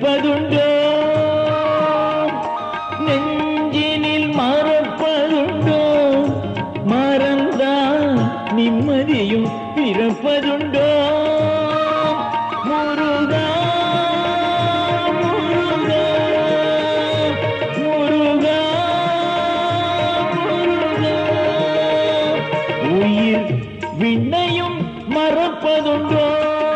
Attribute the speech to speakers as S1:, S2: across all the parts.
S1: பிறப்பதுண்டோ நெஞ்சினில் மறப்பதுண்டோ மறந்தால் நிம்மதியும் பிறப்பதுண்டோ முருகா முருகா முருகா முருகா உயிர் விண்ணையும் மறப்பதுண்டோ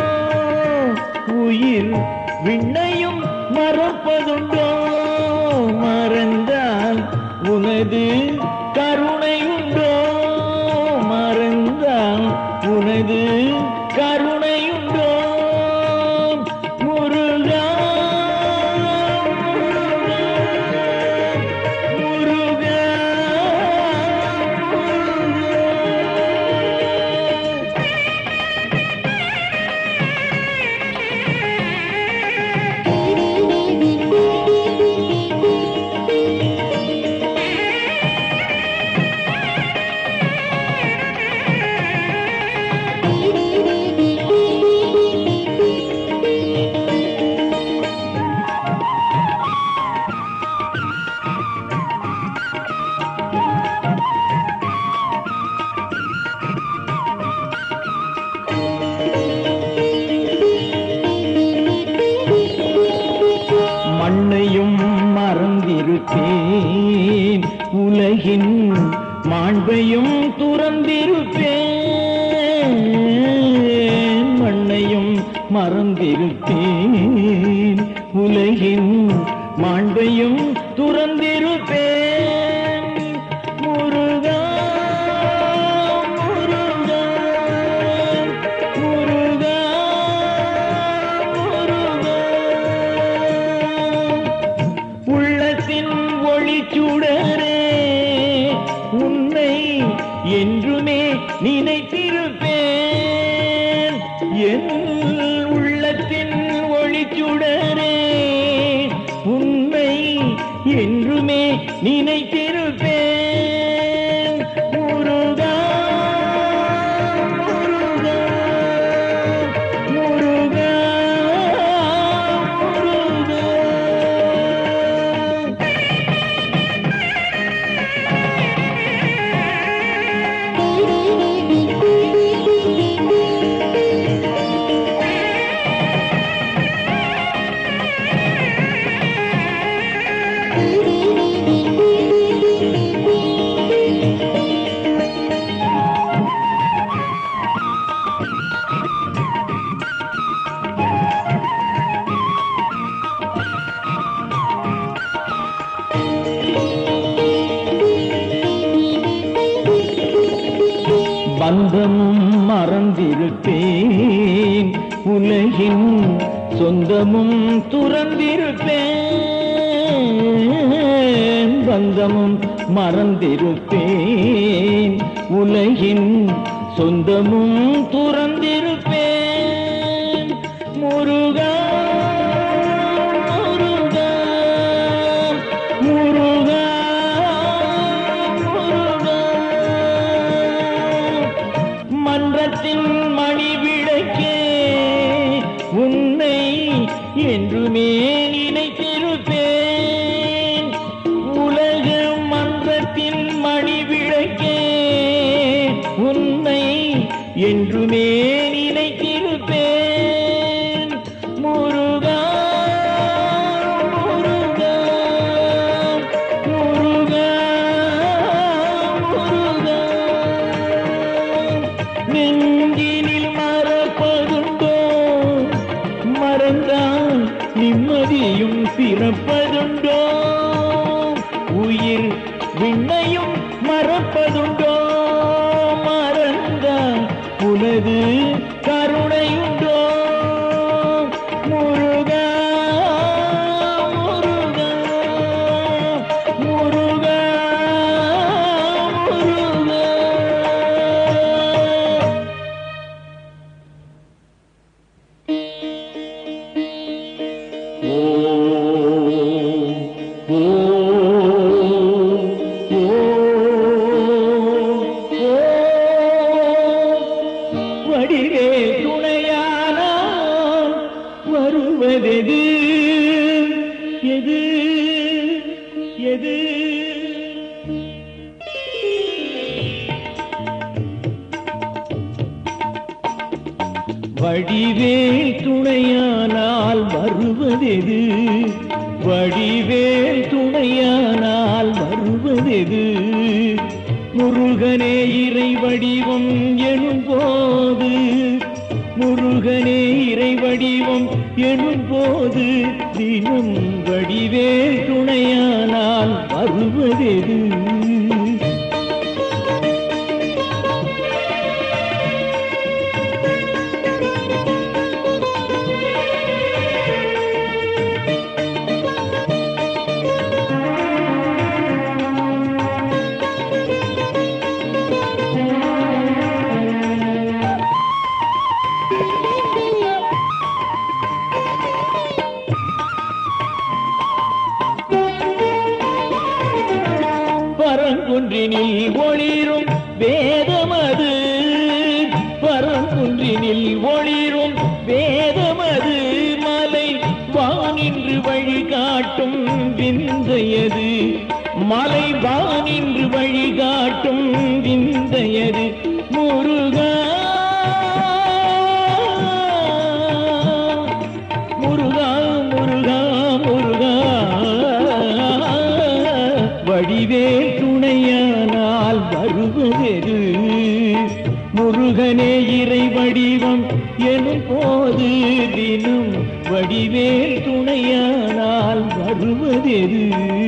S1: உயிர் விண்ணையும் மறப்பதுண்டோ மறந்தால் உனது கருணையுண்டோ மறந்தால் உனது கருணையுண்டோ முருகா முருகா மண்ணையும் மறந்திருப்பேன் உலகின் மாண்பையும் துறந்திருப்பேன் மண்ணையும் மறந்திருப்பேன் உலகின் மாண்பையும் துறந்திருப்பேன் முருகா முருகா முருகா முருகா உள்ளத்தின் ஒளிச்சுடரே உன்னை என்றுமே நினைத்திருப்பேன் என் உள்ளத்தின் ஒளிச்சுடரே உன்னை என்றுமே நினைத்திருப்பேன் முருகா முருகா முருகா முருகா பந்தமும் மறந்திருப்பேன் உலகின் சொந்தமும் துறந்திருப்பேன் பந்தமும் மறந்திருப்பேன் உலகின் சொந்தமும் துறந்திருப்பேன் முருகா முருகா முருகா முருகா மன்றத்தின் மணி விளக்கே உன்னை என்றுமே நினைத்திருப்பேன் உலக மன்றத்தின் மணி விளக்கே உன்னை என்றுமே நினைத்திருப்பேன் முருகா முருகா முருகா முருகா நெஞ்சினில் மறப்பதுண்டோ மறந்தால் நிம்மதியும் பிறப்பதுண்டோ உயிர் விண்ணையும் மறப்பதுண்டோ மறந்தால் உனது கருணையுண்டோ முருகா முருகா முருகா முருகா வடிவேல் துணையானால் வருவதெது? வடிவேல் துணையானால் வருவதெது? முருகனே இறை வடிவம் எனும் போது, முருகனே இறை வடிவம் எனும் போது, தினம் வடிவேல் துணையானால் வருவதெது? பரங்குன்றினில் ஒளிரும் வேதமது, பரங்குன்றினில் ஒளிரும் வேதமது, மலை வானின்று வழிகாட்டும் விந்தையது, மலை வானின்று வழிகாட்டும் விந்தையது. முருகா முருகா முருகா முருகா, வடிவேல் துணையானால் வருவதெது? முருகனே இறை வடிவம் எனும் போது, தினம் வடிவேல் துணையானால் வருவதெது?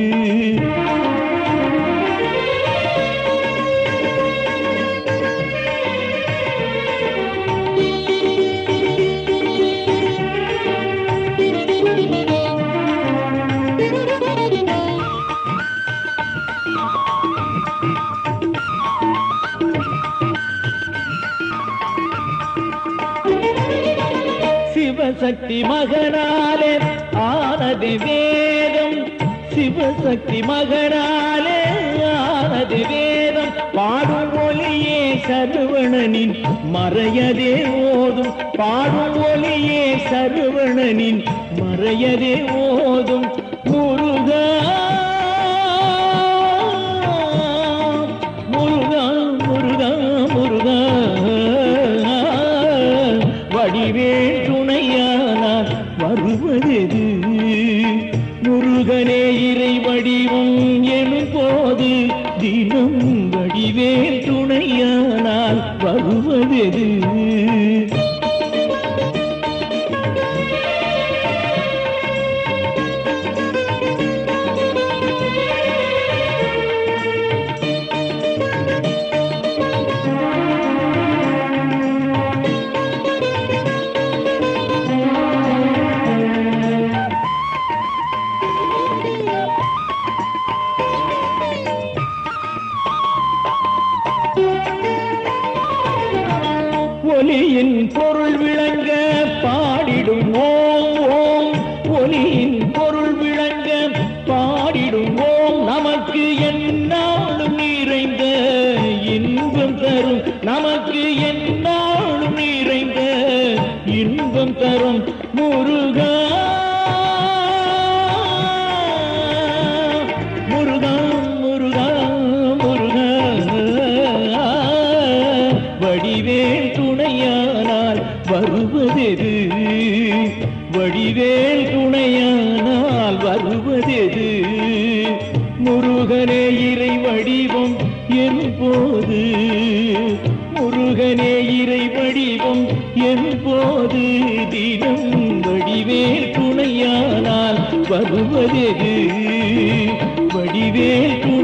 S1: சிவசக்தி மகனாலே ஆனது வேதம், சிவசக்தி மகனாலே ஆனது வேதம், பாடும் ஒலியே சரவணனின் மறையதே ஓதும், பாடும் ஒலியே சரவணனின் மறையதே ஓதும். முருகா முருகா முருகா முருகா, வடிவேல் துணையானால் வருவதெது? முருகனே இறை வடிவம் எனும் போது, தினம் வடிவேல் துணையானால் வருவதெது? ஒலியின் பொருள் விளங்க பாடிடும் ஓம் ஓம், ஒலியின் பொருள் விளங்க பாடிடும் ஓம், நமக்கு எந்நாளும் நிறைந்த இன்பம் தரும், நமக்கு எந்நாளும் நிறைந்த இன்பம் தரும். முருகா முருகா முருகா முருகா, வடிவேல் துணையானால் வருவதெது? வடிவேல் துணையானால் வருவதெது? முருகனே இறை வடிவம் எனும் போது, முருகனே இறை வடிவம் எனும் போது, தினம் வடிவேல் துணையானால் வருவதெது? வடிவேல்